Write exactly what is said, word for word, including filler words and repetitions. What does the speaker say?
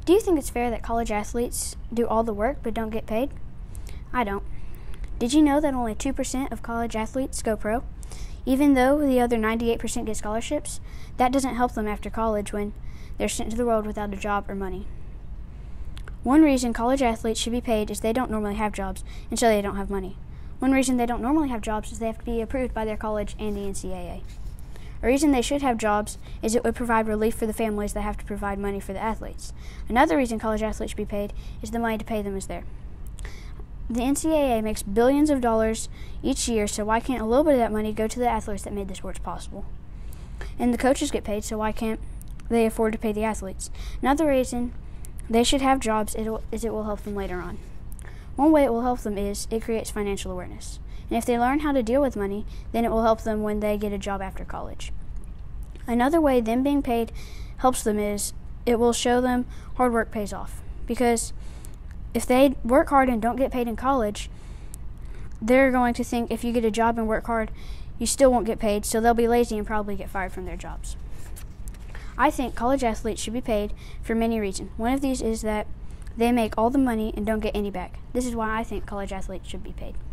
Do you think it's fair that college athletes do all the work but don't get paid? I don't. Did you know that only two percent of college athletes go pro? Even though the other ninety-eight percent get scholarships, that doesn't help them after college when they're sent to the world without a job or money. One reason college athletes should be paid is they don't normally have jobs, and so they don't have money. One reason they don't normally have jobs is they have to be approved by their college and the N C double A. A reason they should have jobs is it would provide relief for the families that have to provide money for the athletes. Another reason college athletes should be paid is the money to pay them is there. The N C double A makes billions of dollars each year, so why can't a little bit of that money go to the athletes that made the sports possible? And the coaches get paid, so why can't they afford to pay the athletes? Another reason they should have jobs is it will help them later on. One way it will help them is it creates financial awareness. And if they learn how to deal with money, then it will help them when they get a job after college. Another way them being paid helps them is it will show them hard work pays off. Because if they work hard and don't get paid in college, they're going to think if you get a job and work hard, you still won't get paid, so they'll be lazy and probably get fired from their jobs. I think college athletes should be paid for many reasons. One of these is that they make all the money and don't get any back. This is why I think college athletes should be paid.